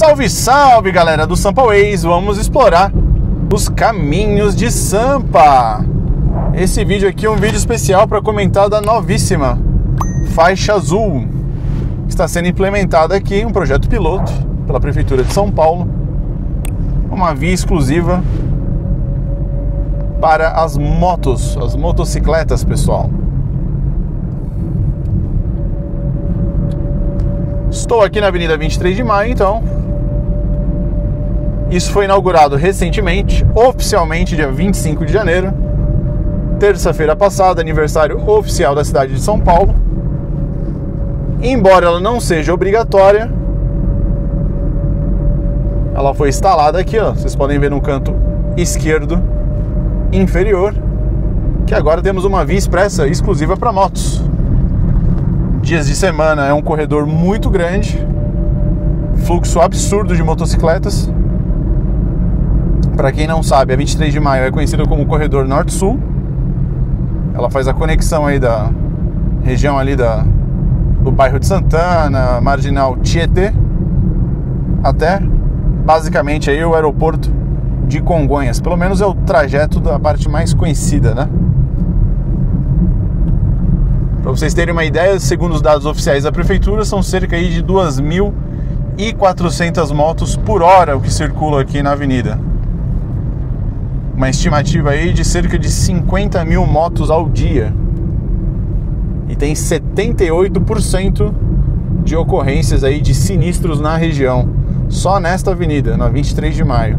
Salve, salve, galera do Sampa Ways! Vamos explorar os caminhos de Sampa. Esse vídeo aqui é um vídeo especial para comentar da novíssima faixa azul. Está sendo implementada aqui um projeto piloto pela Prefeitura de São Paulo. Uma via exclusiva para as motos, as motocicletas, pessoal. Estou aqui na Avenida 23 de Maio, então. Isso foi inaugurado recentemente, oficialmente dia 25 de janeiro, terça-feira passada, aniversário oficial da cidade de São Paulo. Embora ela não seja obrigatória, ela foi instalada aqui, ó. Vocês podem ver no canto esquerdo inferior, que agora temos uma via expressa exclusiva para motos. Dias de semana é um corredor muito grande, fluxo absurdo de motocicletas. Para quem não sabe, a 23 de Maio é conhecida como corredor Norte-Sul. Ela faz a conexão aí da região ali do bairro de Santana, Marginal Tietê, até basicamente aí o aeroporto de Congonhas. Pelo menos é o trajeto da parte mais conhecida, né? Para vocês terem uma ideia, segundo os dados oficiais da prefeitura, são cerca aí de 2.400 motos por hora o que circula aqui na avenida. Uma estimativa aí de cerca de 50 mil motos ao dia. E tem 78% de ocorrências aí de sinistros na região, só nesta avenida, na 23 de Maio.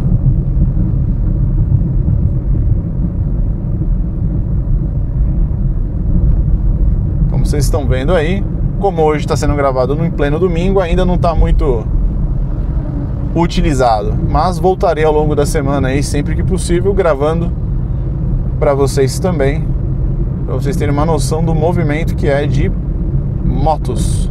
Como vocês estão vendo aí, como hoje está sendo gravado no pleno domingo, ainda não está muito utilizado, mas voltarei ao longo da semana aí, sempre que possível, gravando para vocês também, para vocês terem uma noção do movimento que é de motos.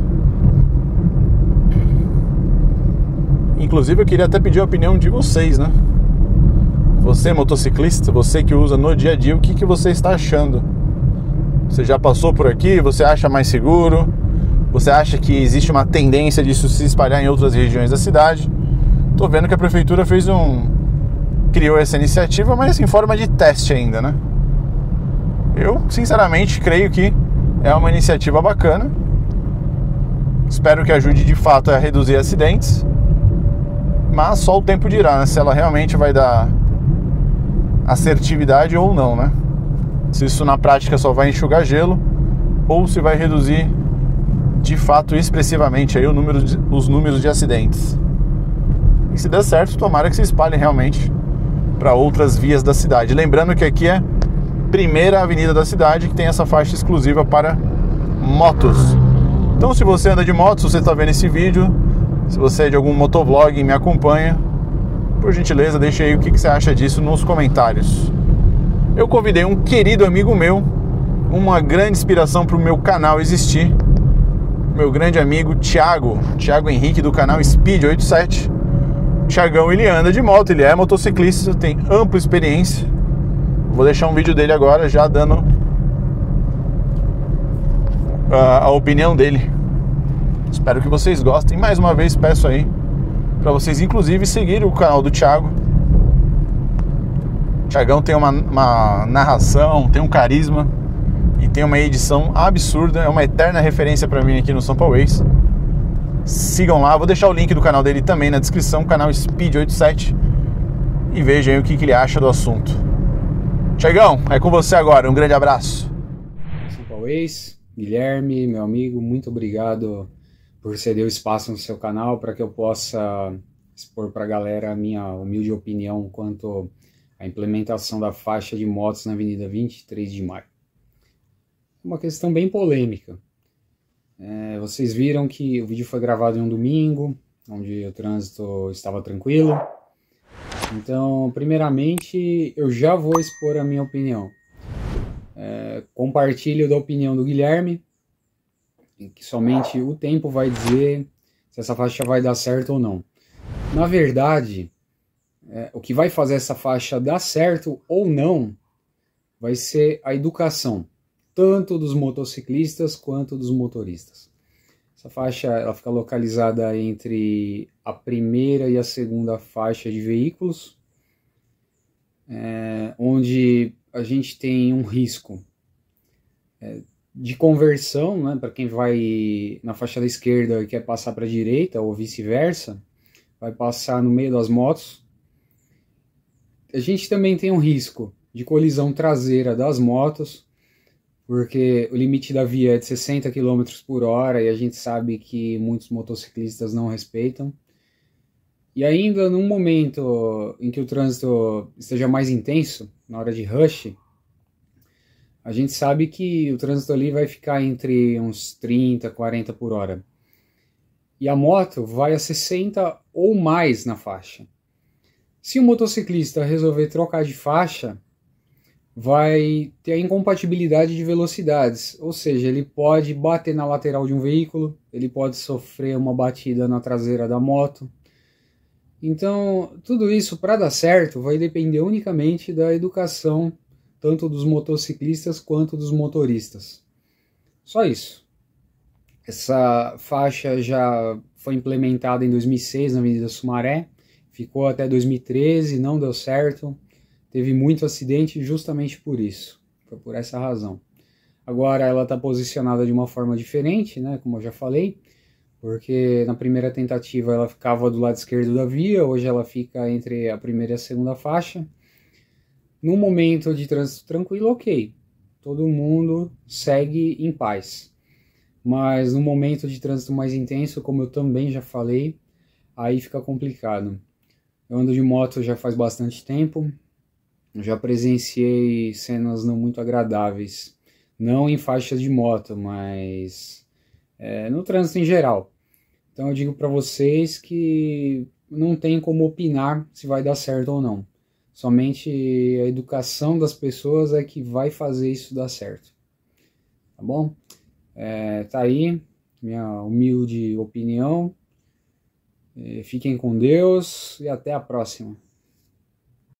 Inclusive eu queria até pedir a opinião de vocês, né? Você motociclista, você que usa no dia a dia, o que você está achando? Você já passou por aqui? Você acha mais seguro? Você acha que existe uma tendência disso se espalhar em outras regiões da cidade? Tô vendo que a prefeitura criou essa iniciativa, mas em forma de teste ainda, né? Eu, sinceramente, creio que é uma iniciativa bacana. Espero que ajude de fato a reduzir acidentes. Mas só o tempo dirá, né? Se ela realmente vai dar assertividade ou não, né? Se isso na prática só vai enxugar gelo ou se vai reduzir de fato expressivamente aí os números de acidentes. E se der certo, tomara que se espalhe realmente para outras vias da cidade. Lembrando que aqui é a primeira avenida da cidade que tem essa faixa exclusiva para motos. Então, se você anda de moto, se você está vendo esse vídeo, se você é de algum motovlog e me acompanha, por gentileza, deixe aí o que você acha disso nos comentários. Eu convidei um querido amigo meu, uma grande inspiração para o meu canal existir, meu grande amigo Thiago Henrique, do canal Speed87. Thiagão, ele anda de moto, ele é motociclista, tem ampla experiência. Vou deixar um vídeo dele agora, já dando a opinião dele. Espero que vocês gostem. Mais uma vez peço aí para vocês, inclusive, seguirem o canal do Thiago. Thiagão tem uma narração, tem um carisma e tem uma edição absurda. É uma eterna referência para mim aqui no Sampa Ways. Sigam lá, vou deixar o link do canal dele também na descrição, canal Speed87, e vejam aí o que ele acha do assunto. Thiagão, é com você agora, um grande abraço. Sampa Ways, Guilherme, meu amigo, muito obrigado por ceder o espaço no seu canal para que eu possa expor para a galera a minha humilde opinião quanto à implementação da faixa de motos na Avenida 23 de Maio. Uma questão bem polêmica. Vocês viram que o vídeo foi gravado em um domingo, onde o trânsito estava tranquilo. Então, primeiramente, eu já vou expor a minha opinião. Compartilho da opinião do Guilherme, que somente o tempo vai dizer se essa faixa vai dar certo ou não. Na verdade, o que vai fazer essa faixa dar certo ou não vai ser a educação, tanto dos motociclistas quanto dos motoristas. Essa faixa ela fica localizada entre a a primeira e a segunda faixa de veículos, onde a gente tem um risco de conversão, né, para quem vai na faixa da esquerda e quer passar para a direita, ou vice-versa, vai passar no meio das motos. A gente também tem um risco de colisão traseira das motos, porque o limite da via é de 60 km por hora e a gente sabe que muitos motociclistas não respeitam. E ainda num momento em que o trânsito esteja mais intenso, na hora de rush, a gente sabe que o trânsito ali vai ficar entre uns 30, 40 por hora. E a moto vai a 60 ou mais na faixa. Se o motociclista resolver trocar de faixa, vai ter a incompatibilidade de velocidades, ou seja, ele pode bater na lateral de um veículo, ele pode sofrer uma batida na traseira da moto. Então, tudo isso, para dar certo, vai depender unicamente da educação, tanto dos motociclistas quanto dos motoristas. Só isso. Essa faixa já foi implementada em 2006 na Avenida Sumaré, ficou até 2013, não deu certo, teve muito acidente justamente por isso, foi por essa razão. Agora ela está posicionada de uma forma diferente, né, como eu já falei, porque na primeira tentativa ela ficava do lado esquerdo da via, hoje ela fica entre a primeira e a segunda faixa. No momento de trânsito tranquilo, ok, todo mundo segue em paz. Mas no momento de trânsito mais intenso, como eu também já falei, aí fica complicado. Eu ando de moto já faz bastante tempo, já presenciei cenas não muito agradáveis, não em faixas de moto, mas no trânsito em geral. Então eu digo para vocês que não tem como opinar se vai dar certo ou não. Somente a educação das pessoas é que vai fazer isso dar certo. Tá bom? Tá aí minha humilde opinião. Fiquem com Deus e até a próxima.